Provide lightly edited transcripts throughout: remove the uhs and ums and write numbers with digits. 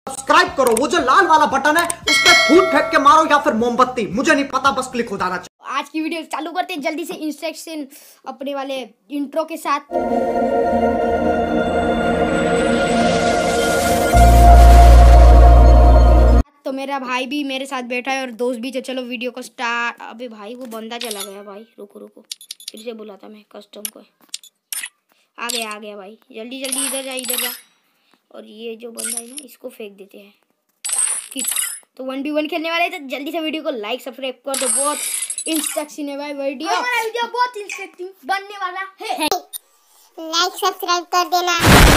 Subscribe करो, वो जो लाल वाला बटन है उस पर फूट फेंक के मारो या फिर मोमबत्ती, मुझे नहीं पता, बस क्लिक हो जाना चाहिए। आज की वीडियो चालू करते हैं जल्दी से इंस्ट्रक्शन अपने वाले इंट्रो के साथ। तो मेरा भाई भी मेरे साथ बैठा है और दोस्त भी। तो चलो वीडियो को स्टार्ट। अबे भाई वो बंदा चला गया भाई, रुको रुको, फिर से बुलाता मैं कस्टम को। आ गया भाई, जल्दी जल्दी इधर जा इधर जा। और ये जो बंदा है ना इसको फेंक देते हैं कि तो 1v1 खेलने वाले हैं। तो जल्दी से वीडियो को लाइक सब्सक्राइब कर दो, बहुत इंस्ट्रक्शन है भाई। वीडियो बहुत इंस्ट्रक्टिव बनने वाला है, लाइक सब्सक्राइब कर देना।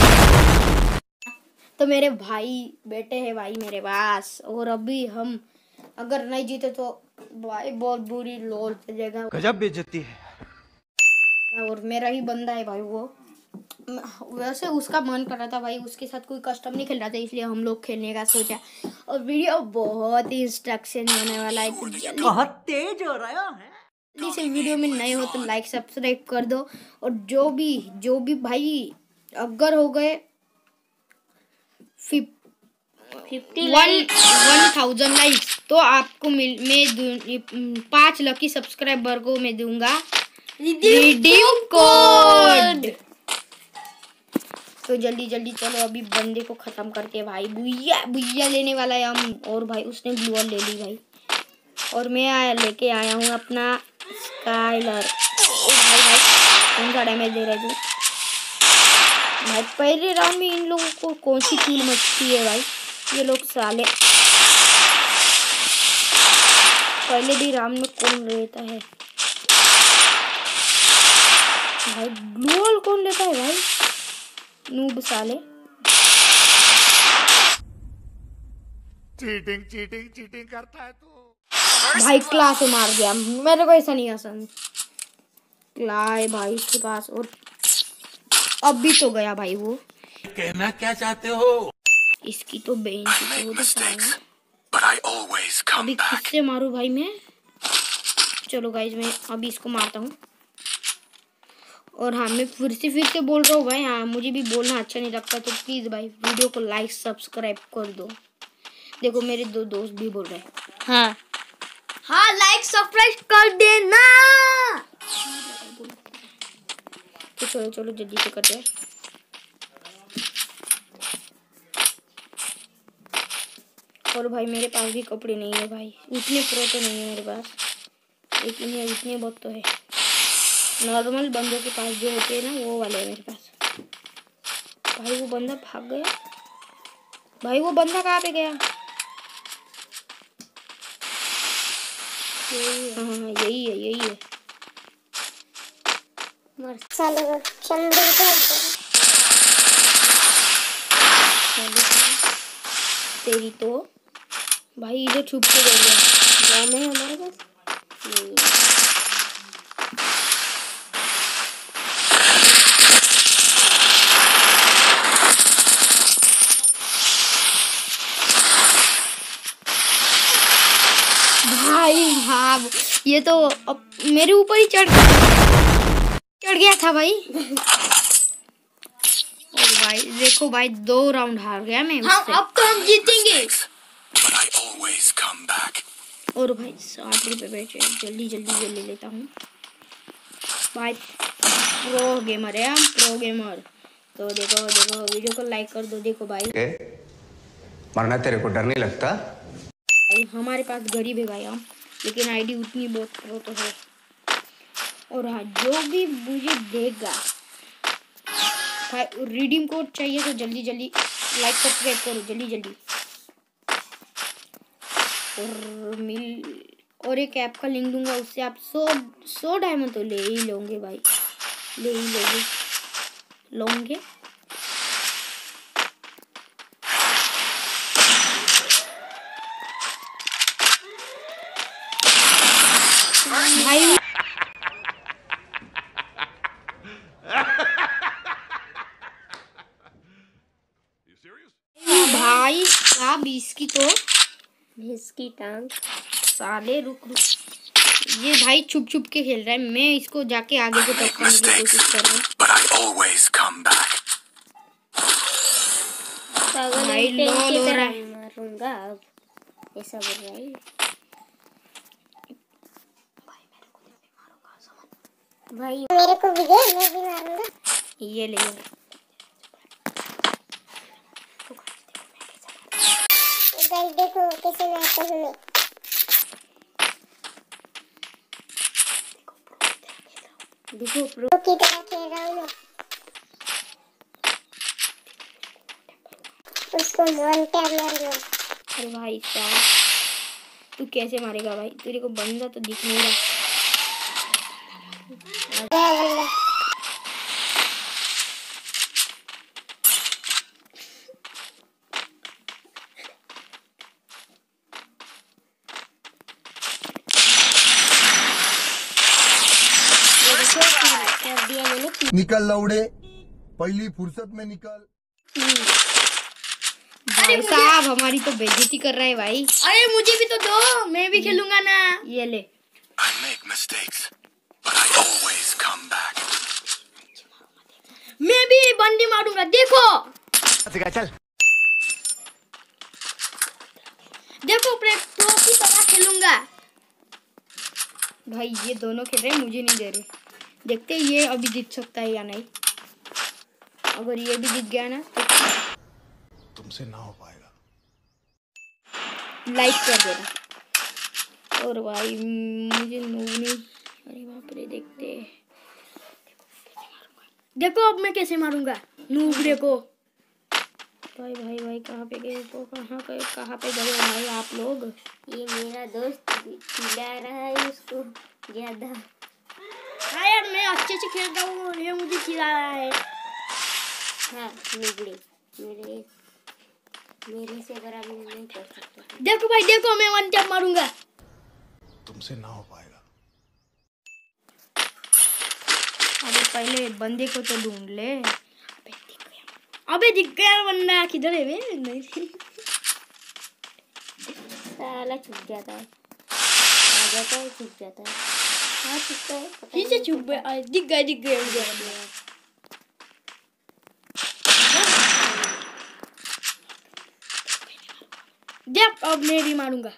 तो मेरे भाई बैठे हैं भाई मेरे पास, और अभी हम अगर नहीं जीते तो भाई बहुत बुरी लोल पे जाएगा, गजब बेइज्जती है। और मेरा ही बंदा है भाई वो। वैसे उसका मन कर रहा था भाई, उसके साथ कोई कस्टम नहीं खेल रहा था, इसलिए हम लोग खेलने का सोचा। और वीडियो बहुत ही इंस्ट्रक्शन होने वाला है, तो जल्दी बहुत तेज हो रहा है। जल्दी से वीडियो में नए हो तो लाइक सब्सक्राइब कर दो। और जो भी भाई अगर हो गए 1000 लाइक्स तो आपको मैं 5 लकी सब्सक्राइबर को मैं दूंगा रिडीम कोड। तो जल्दी जल्दी चलो अभी बंदे को खत्म करते हैं भाई। बुइया लेने वाला है हम, और भाई उसने ग्लू वॉल ले ली भाई। और मैं लेके आया हूँ अपना स्काइलर। भाई कौन सा डैमेज दे रहा है तू भाई? पहले राउंड में इन लोगों को कौन सी किल मचती है भाई, ये लोग साले पहले भी राउंड में कौन लेता है भाई? ग्लू वॉल कौन लेता है भाई? नूब साले। चीटिंग करता है तू। भाई क्लास से मार दिया मेरे को, ऐसा नहीं आसान क्लास भाई इसके पास। और अब भी तो गया भाई वो। कहना क्या चाहते हो? इसकी तो बेंच अभी किससे मारू भाई मैं? चलो गाइस मैं अभी इसको मारता हूँ। और हाँ मैं फिर से बोल रहा हूँ भाई, हाँ मुझे भी बोलना अच्छा नहीं लगता, तो प्लीज भाई वीडियो को लाइक सब्सक्राइब कर दो। देखो मेरे 2 दोस्त भी बोल रहे हैं हाँ लाइक सब्सक्राइब कर देना। तो चलो जल्दी से करते हैं। और भाई मेरे पास भी कपड़े नहीं है भाई, उतने प्रो तो नहीं है मेरे पास, लेकिन ये इतने बहुत तो है। नॉर्मल बंदों के पास जो होते हैं ना वो वाले है मेरे पास। भाई वो बंदा भाग गया भाई, वो बंदा कहाँ पे गया? हाँ यही है। तेरी तो भाई इधर छुप के गया गाँव में हमारे पास। भाई हाँ ये तो अब मेरे ऊपर ही चढ़ गया था भाई। और भाई देखो भाई 2 राउंड हार गया मैं उससे। अब तो हम जीतेंगे। और भाई 60 रुपए बेचे, जल्दी ये ले लेता हूँ भाई। प्रो गेमर है हम, प्रो गेमर। तो देखो वीडियो को लाइक कर दो। देखो भाई मरना तेरे को डर नहीं लगता भाई? हमारे पास गरीब है भाई हम, लेकिन आईडी उतनी बहुत प्रो तो है। और हाँ जो भी मुझे देगा भाई रिडीम कोड चाहिए तो जल्दी लाइक सब्सक्राइब करो जल्दी। और एक ऐप का लिंक दूंगा, उससे आप 100 डायमंड तो ले ही लोगे भाई, ले ही लोगे। भाई आप इसकी तो इसकी टांग साले रुक ये भाई छुप के खेल रहा है, मैं इसको जाके आगे से टपकाने की कोशिश कर रहा हूँ। पागल भाई है, लो पेन लो की रहा तरह है। मारूंगा अब। ऐसा बोल रहा है भाई, मेरे को भी दे, मैं भी मारूंगा। ये ले गाइस देखो कैसे मारता हूँ मैं। देखो प्रो की तरह खेल रहा हूँ मैं। उसको वन टैप मारूंगा। अरे भाई साहब तू कैसे मारेगा भाई, तेरे को बंदा तो दिख नहीं रहा। बंदा कर दिया मैंने। निकल लौड़े, पहली फुर्सत में निकल। भाई साहब हमारी तो बेइज्जती कर रहा है भाई। अरे मुझे भी तो दो, मैं भी खेलूंगा ना। ये ले I make mistakes, but I always come back. मैं भी बंदी मारूंगा, देखो चल देखो प्रो की तरह खेलूंगा। भाई, ये दोनों खेल रहे हैं, मुझे नहीं दे रहे। देखते हैं ये अभी जीत सकता है या नहीं। अगर ये भी जीत गया ना तो तुमसे ना हो पाएगा। लाइक कर देना। और भाई मुझे नहीं, अरे बाप रे, देखते हैं। देखो अब मैं कैसे मारूंगा नूबड़े को। भाई भाई भाई कहाँ पे गए, तो कहाँ पे गए भाई आप लोग। ये मेरा दोस्त चिल्ला रहा है उसको ज्यादा। हाँ यार मैं अच्छे से खेल रहा हूँ और ये मुझे चिल्ला रहा है। हाँ निकले, मेरे से बराबर नहीं कर सकता। देखो भाई देखो, मैं वन टैप मारूंगा। तुमसे ना हो पाएगा। अबे पहले बंदे को तो ढूंढ ले। अबे दिख गया बंदा, किधर है बे? नहीं साला छुप जाता है, आ जाता है, छुप जाता है। हाँ छुपता है, पता फिर से छुप गया। दिख गया मुझे। देख अब मैं भी मारूंगा।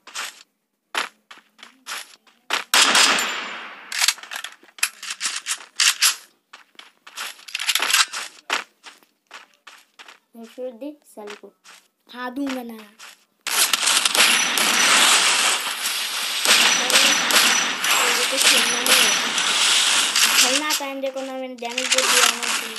नहीं। छोड़ दे साले को। हाँ दूंगा ना। मुझे तो खेलना नहीं है। खेलना टाइम देखो ना, मैंने डैमेज दे दिया ना।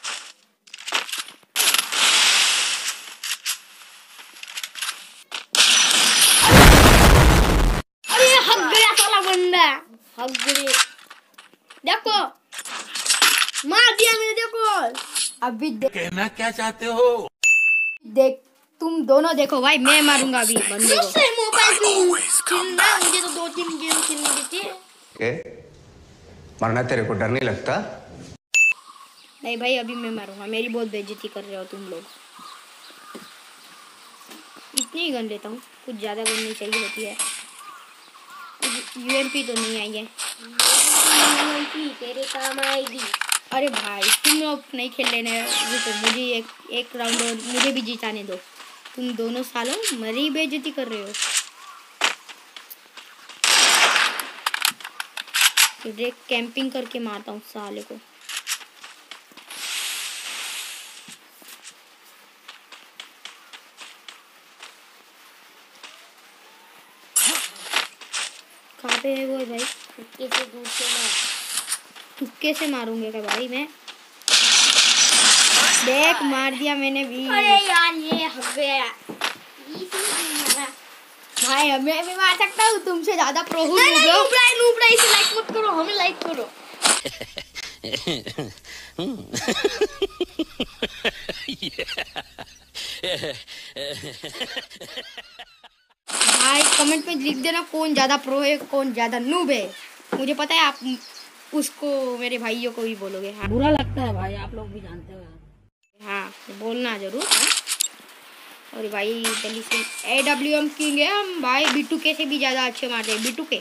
अरे हक गया साला बंदा, हक गए। देखो मार दिया मैंने, देखो। अभी कहना क्या चाहते हो? देख तुम दोनों देखो भाई, मैं मारूंगा अभी बंदे को। मुझसे मोबाइल क्यों छीनना? मुझे तो 2-3 गेम खेलने देते। मरना तेरे को डर नहीं लगता? नहीं भाई अभी मैं मारूंगा, मेरी बहुत बेइज्जती कर रहे हो तुम लोग। इतनी ही गन लेता हूँ, कुछ ज़्यादा गन नहीं चाहिए होती है। यूएमपी तो नहीं आई है। तेरे काम आएगी। अरे भाई तुम लोग नहीं खेल लेने, रुको मुझे एक राउंड और मुझे भी जिताने दो। तुम दोनों सालों मेरी बेइज्जती कर रहे हो। फिर कैंपिंग करके मारता हूँ साले को। कहाँ पे है वो भाई? तुक्के से दूर से मार। तुक्के से मारूंगे क्या भाई मैं? देख मार दिया मैंने भी। अरे यार ये हक गया। भाई मैं भी मार सकता हूँ, तुमसे ज्यादा प्रो हूँ। नहीं नूबड़ा इसे लाइक मत करो, हमें लाइक करो। भाई कमेंट में लिख देना कौन ज्यादा प्रो है कौन ज्यादा नूब है। मुझे पता है आप उसको मेरे भाइयों को भी बोलोगे। हाँ बुरा लगता है भाई, आप लोग भी जानते हो। हाँ बोलना जरूर। हाँ? और भाई जल्दी से AWM किंग है हम भाई, B2K से भी ज्यादा अच्छे मारते हैं। B2K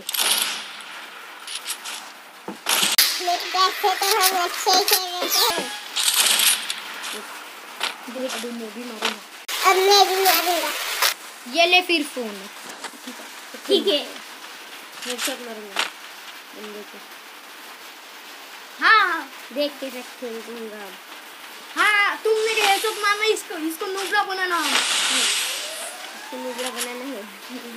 मेरे बैग से तो हम अच्छे ही खेल रहे थे। देख अभी मैं भी मारूंगा। अब मैं भी मारूंगा। ये ले फिर फोन। ठीक है, हेडशॉट मारूंगा बंदे को। हाँ देख के रख खेल दूंगा। हाँ, तुम मेरे हेडशॉट मारना, इसको नुबड़ा बनाना। इसको नुबड़ा बनाना है।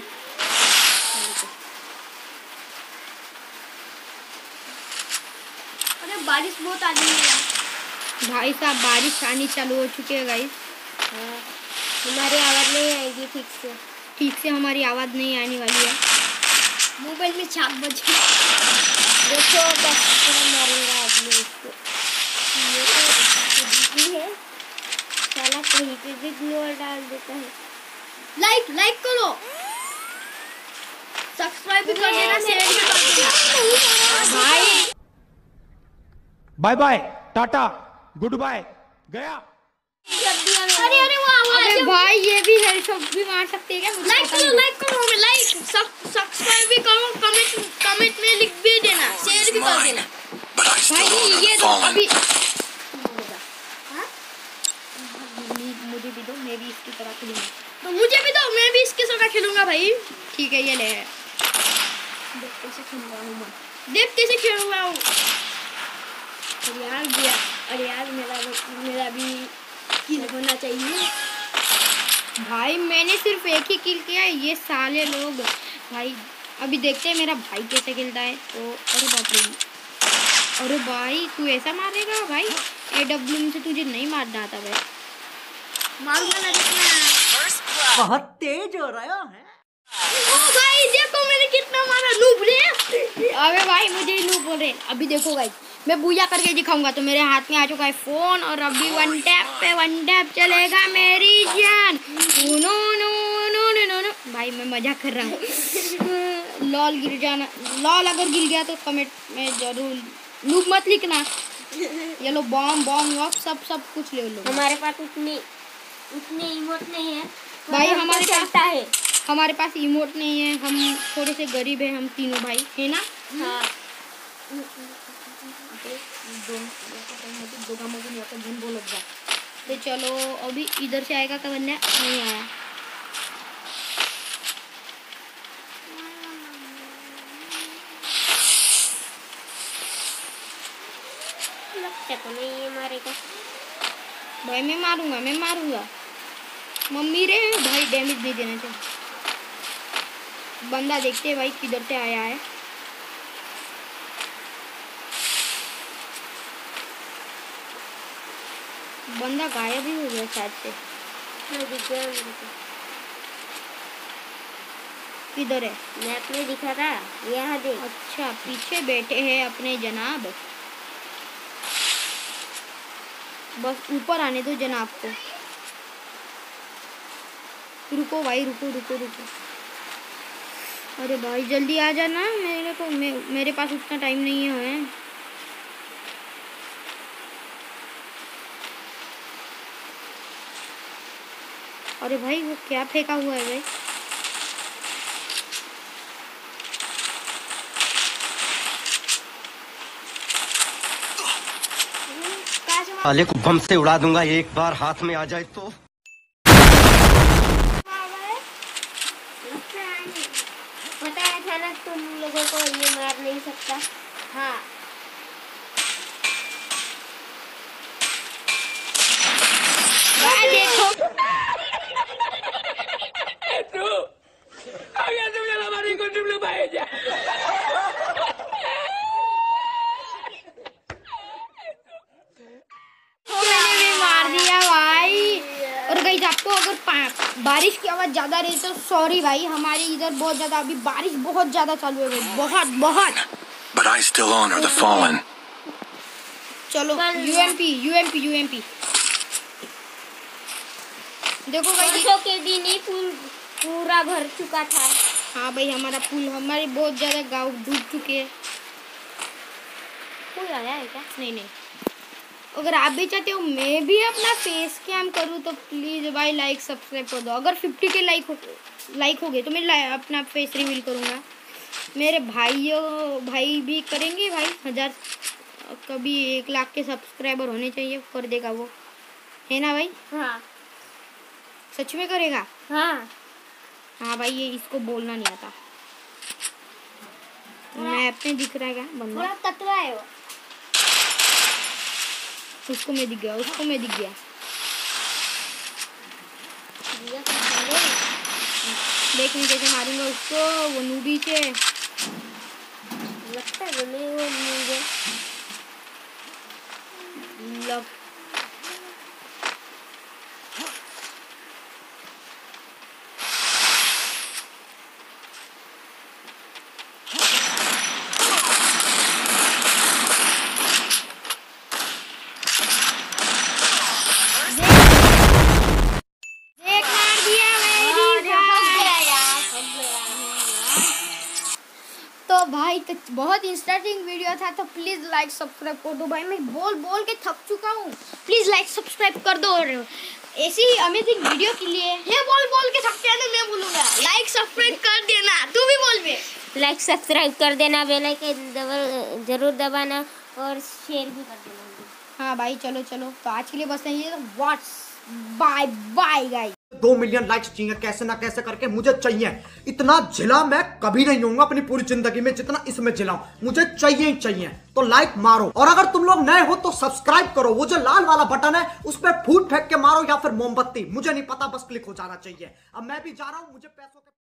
अरे बारिश बहुत आ रही है। भाई साहब बारिश आनी चालू हो चुकी है गाइस। हाँ, हमारी आवाज नहीं आएगी ठीक से। ठीक से हमारी आवाज़ नहीं आने वाली है। मोबाइल में छाप बजे। देखो कैसे मारूंगा आदमी इसको। ये तो दीदी है, साला कहीं पे भी ग्लोअर डाल देता है। लाइक करो, सब्सक्राइब भी कर देना, शेयर भी कर देना। भाई bye bye tata goodbye गया। अरे वाह अबे भाई ये भी हेडशॉट भी मार सकते हैं क्या? मुझे लाइक पता करो, नहीं। लाइक करो, हमें लाइक सब्सक्राइब भी करो, कमेंट में लिख भी देना, शेयर भी कर देना। But I still भाई honor ये the दो fallen. अभी मुझे भी दो, मैं भी इसकी तरह खेलूंगा। तो मुझे भी दो, मैं भी इसके साथ खेलूंगा भाई। ठीक है ये ले। देख कैसे खेल रहा हूँ मैं, देख कैसे खेल रहा हूँ। अरे यार मेरा भी किल होना चाहिए। भाई मैंने सिर्फ एक ही किल किया है, ये साले लोग। भाई अभी देखते हैं मेरा भाई कैसे खेलता है। तो अरे बाप रे, अरे भाई तू ऐसा मारेगा भाई? AW से तुझे नहीं मारना आता भाई। मारूंगा ना, देखना। बहुत तेज हो रहा है। ओ भाई देखो मैंने कितना मारा, नूब रे। अबे भाई मुझे नूब बोल रहे। अभी देखो भाई मैं बुया करके दिखाऊंगा। तो मेरे हाथ में आ चुका है फोन और अभी वन टैप चलेगा मेरी जान। No no no no no no भाई मैं मजाक कर रहा हूँ। लॉल गिर जाना, लॉल अगर गिर गया तो कमेंट में जरूर नूब मत लिखना। ये लो बॉम्ब सब कुछ ले लो। हमारे पास उतने इमोट नहीं है भाई पर हमारे हमको पास चलता है। हमारे पास इमोट नहीं है, हम थोड़े से गरीब हैं, हम तीनों भाई है ना। हाँ, तो चलो अभी इधर से आएगा क्या बंदा? नहीं आया। लगता तो नहीं है मारेगा। भाई मैं मारूंगा। मम्मी रे भाई डैमेज नहीं देना चाहिए। बंदा देखते हैं भाई किधर से आया है। बंदा गायब ही हो गया शायद से। हाँ, दिख गया मेरे को। किधर है? मैप में दिखा था, यहाँ देख। अच्छा पीछे बैठे हैं अपने जनाब। बस ऊपर आने दो जनाब को। रुको भाई रुको। अरे भाई जल्दी आ जाना, मेरे पास उतना टाइम नहीं है। अरे भाई वो क्या फेंका हुआ है भाई? साले को बम से उड़ा दूंगा एक बार हाथ में आ जाए तो। पता है था ना तुम लोगों को ये मार नहीं सकता। हाँ देखो मैंने भी मार दिया भाई। और गाइस आपको अगर बारिश की आवाज़ ज़्यादा रही तो सॉरी भाई, हमारे इधर बहुत ज़्यादा अभी बारिश बहुत ज़्यादा चालू है भाई, बहुत। But I still honor the fallen. चलो यूएमपी देखो भाई। परसों के दिन ही पूरा भर चुका था। हाँ भाई हमारा पुल, हमारे बहुत ज़्यादा गांव डूब चुके हैं। कोई आया है क्या? नहीं अगर आप भी चाहते हो मैं भी अपना फेस कैम करूँ तो प्लीज़ भाई लाइक सब्सक्राइब कर दो। अगर 50 के लाइक हो गए तो मैं अपना फेस रिवील करूँगा। मेरे भाई भी करेंगे भाई। 1000 कभी 1 लाख के सब्सक्राइबर होने चाहिए, कर देगा वो, है ना भाई? हाँ, सच में करेगा? हाँ हाँ भाई, ये इसको बोलना नहीं आता। मैप में दिख रहा है क्या बंदा? थोड़ा तत्वा है वो। उसको मैं दिख गया, उसको मैं दिख गया। देख मैं कैसे मारूंगा उसको, वो नूबी से। लगता है नहीं वो मुझे लग तो भाई तो बहुत इंटरेस्टिंग वीडियो था, तो प्लीज़ लाइक सब्सक्राइब कर दो भाई। मैं बोल बोल के थक चुका हूँ। प्लीज़ लाइक सब्सक्राइब कर दो, और ऐसी अमेजिंग वीडियो के लिए ये बोल के थक गया तो मैं बोलूँगा लाइक सब्सक्राइब कर देना। तू भी बोल बे। लाइक सब्सक्राइब कर देना, बेल आइकन जरूर दबाना और शेयर भी कर देना। हाँ भाई चलो चलो, तो आज के लिए बस यही है। What's bye bye guys. 2 million likes चाहिए कैसे ना कैसे करके, मुझे चाहिए। इतना झिला मैं कभी नहीं होऊंगा अपनी पूरी जिंदगी में जितना इसमें झिलाऊं। मुझे चाहिए ही चाहिए। तो लाइक मारो, और अगर तुम लोग नए हो तो सब्सक्राइब करो। वो जो लाल वाला बटन है उस पर फूट फेंक के मारो या फिर मोमबत्ती, मुझे नहीं पता, बस क्लिक हो जाना चाहिए। अब मैं भी जा रहा हूं, मुझे पैसों के